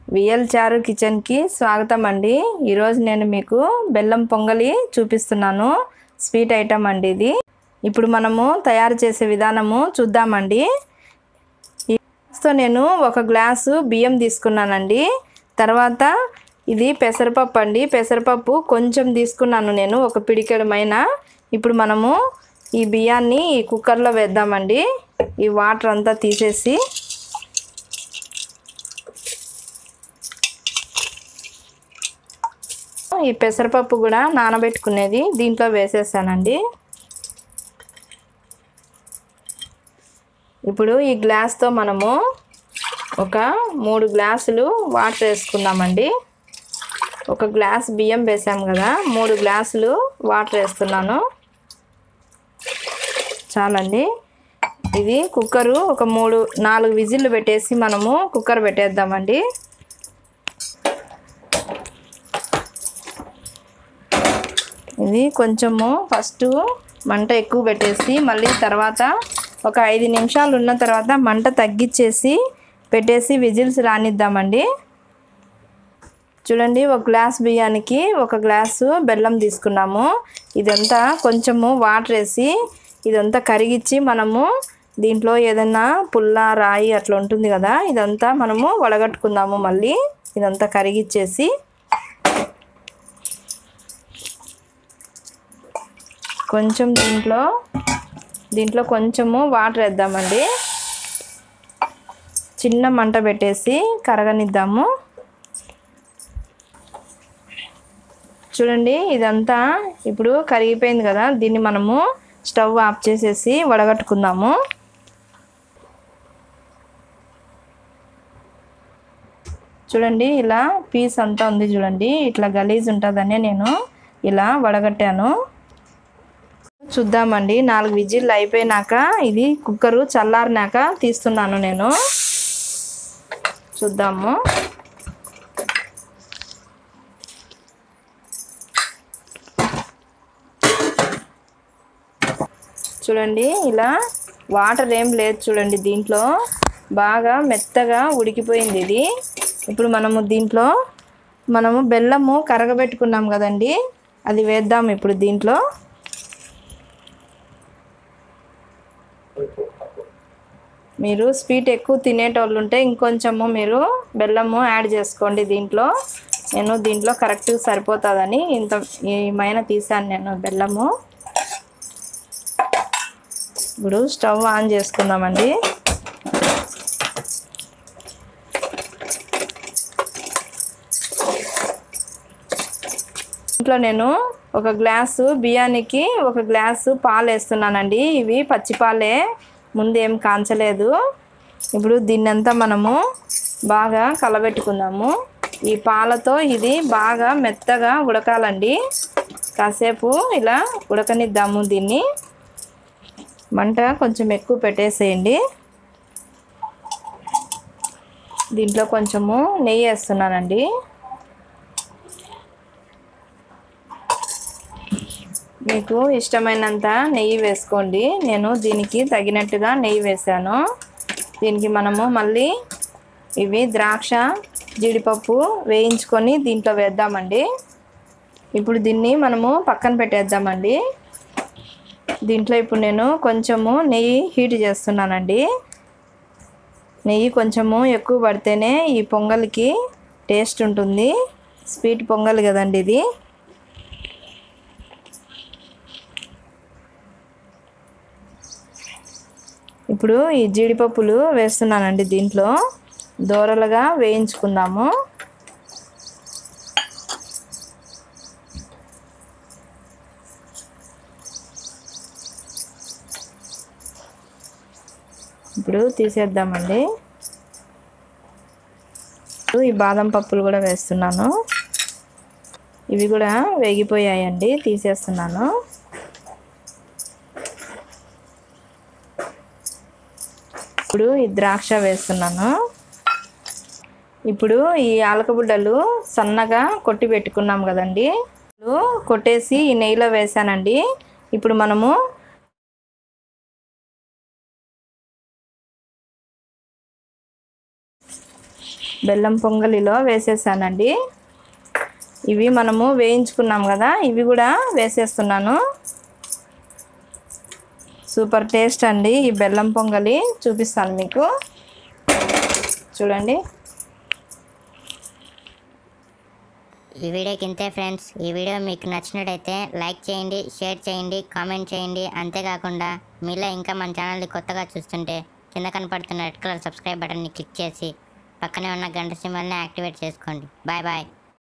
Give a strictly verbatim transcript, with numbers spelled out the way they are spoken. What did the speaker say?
VL చారు kitchen కి స్వాగతం అండి। ఈ రోజు నేను మీకు బెల్లం పొంగలి చూపిస్తున్నాను। స్వీట్ ఐటమ్ అండి ఇది। ఇప్పుడు మనము తయారు చేసే విధానము చూద్దామండి। సో నేను ఒక గ్లాసు బియ్యం తీసుకున్నానండి। తర్వాత ఇది పెసరపప్పు అండి। పెసరపప్పు కొంచెం తీసుకున్నాను నేను, ఒక పిడికెడమైన। ఇప్పుడు మనము ఈ బియ్యాన్ని ఈ కుక్కర్ లో వేద్దామండి। ఈ వాటర్ అంతా తీసేసి ఈ పెసరపప్పు కూడా నానబెట్టుకునేది దీంట్లో వేసేసానండి। ఇప్పుడు ఈ గ్లాస్ తో మనము ఒక మూడు గ్లాసులు వాటర్ వేసుకుందామండి। ఒక గ్లాస్ బియ్యం వేసాం కదా, మూడు గ్లాసులు వాటర్ వేస్తున్నాను చాలండి। ఇది కుక్కరు ఒక మూడు నాలుగు విజిల్లు పెట్టేసి మనము కుక్కర్ పెట్టేద్దామండి। ఇది కొంచెము ఫస్ట్ మంట ఎక్కువ పెట్టేసి మళ్ళీ తర్వాత ఒక ఐదు నిమిషాలు ఉన్న తర్వాత మంట తగ్గించేసి పెట్టేసి విజిల్స్ రానిద్దామండి। చూడండి, ఒక గ్లాస్ బియ్యానికి ఒక గ్లాసు బెల్లం తీసుకున్నాము। ఇదంతా కొంచెము వాటర్ వేసి ఇదంతా కరిగించి మనము దీంట్లో ఏదైనా పుల్ల రాయి అట్లా ఉంటుంది కదా, ఇదంతా మనము వడగట్టుకుందాము। మళ్ళీ ఇదంతా కరిగించేసి కొంచెం దీంట్లో దీంట్లో కొంచెము వాటర్ వేద్దామండి। చిన్న మంట పెట్టేసి కరగనిద్దాము। చూడండి, ఇదంతా ఇప్పుడు కరిగిపోయింది కదా, దీన్ని మనము స్టవ్ ఆఫ్ చేసేసి వడగట్టుకుందాము। చూడండి, ఇలా పీస్ అంతా ఉంది చూడండి, ఇట్లా గలీజ్ ఉంటుందని నేను ఇలా వడగట్టాను। చూద్దామండి, నాలుగు విజిల్లు అయిపోయినాక ఇది కుక్కరు చల్లారినాక తీస్తున్నాను నేను। చూద్దాము, చూడండి ఇలా వాటర్ ఏం లేదు చూడండి, దీంట్లో బాగా మెత్తగా ఉడికిపోయింది ఇది। ఇప్పుడు మనము దీంట్లో మనము బెల్లము కరగబెట్టుకున్నాం కదండి, అది వేద్దాం ఇప్పుడు దీంట్లో। మీరు స్వీట్ ఎక్కువ తినేటోళ్ళు ఉంటే ఇంకొంచెము మీరు బెల్లము యాడ్ చేసుకోండి దీంట్లో। నేను దీంట్లో కరెక్ట్గా సరిపోతుందని ఇంత ఏమైనా తీసాను నేను బెల్లము। ఇప్పుడు స్టవ్ ఆన్ చేసుకుందామండి। ఇంట్లో నేను ఒక గ్లాసు బియ్యానికి ఒక గ్లాసు పాలు వేస్తున్నానండి। ఇవి పచ్చి పాలే, ముందేం కాంచలేదు। ఇప్పుడు దీన్నంతా మనము బాగా కలబెట్టుకుందాము। ఈ పాలతో ఇది బాగా మెత్తగా ఉడకాలండి, కాసేపు ఇలా ఉడకనిద్దాము దీన్ని। మంట కొంచెం ఎక్కువ పెట్టేసేయండి। దీంట్లో కొంచెము నెయ్యి వేస్తున్నానండి। మీకు ఇష్టమైనంత నెయ్యి వేసుకోండి, నేను దీనికి తగినట్టుగా నెయ్యి వేసాను। దీనికి మనము మళ్ళీ ఇవి ద్రాక్ష జీడిపప్పు వేయించుకొని దీంట్లో వేద్దామండి। ఇప్పుడు దీన్ని మనము పక్కన పెట్టేద్దామండి। దీంట్లో ఇప్పుడు నేను కొంచెము నెయ్యి హీట్ చేస్తున్నానండి। నెయ్యి కొంచెము ఎక్కువ పడితేనే ఈ పొంగల్కి టేస్ట్ ఉంటుంది, స్వీట్ పొంగల్ కదండి ఇది। ఇప్పుడు ఈ జీడిపప్పులు వేస్తున్నానండి దీంట్లో, దోరలుగా వేయించుకుందాము। ఇప్పుడు తీసేద్దామండి। ఈ బాదం పప్పులు కూడా వేస్తున్నాను, ఇవి కూడా వేగిపోయాయండి, తీసేస్తున్నాను। ఇప్పుడు ఈ ద్రాక్ష వేస్తున్నాను। ఇప్పుడు ఈ ఆలకబుడ్డలు సన్నగా కొట్టి పెట్టుకున్నాం కదండి, కొట్టేసి ఈ నెయ్యిలో వేసానండి। ఇప్పుడు మనము బెల్లం పొంగలిలో వేసేసానండి. ఇవి మనము వేయించుకున్నాం కదా, ఇవి కూడా వేసేస్తున్నాను. సూపర్ టేస్ట్ అండి ఈ బెల్లం పొంగలి. చూపిస్తాను మీకు, చూడండి. ఈ వీడియోకి ఇంతే ఫ్రెండ్స్. ఈ వీడియో మీకు నచ్చినట్టయితే లైక్ చేయండి, షేర్ చేయండి, కామెంట్ చేయండి. అంతేకాకుండా మీలో ఇంకా మన ఛానల్ని కొత్తగా చూస్తుంటే కింద కనపడుతున్న రెడ్ కలర్ సబ్స్క్రైబ్ బటన్ని క్లిక్ చేసి పక్కనే ఉన్న గంట సింబల్ని యాక్టివేట్ చేసుకోండి. Bye bye.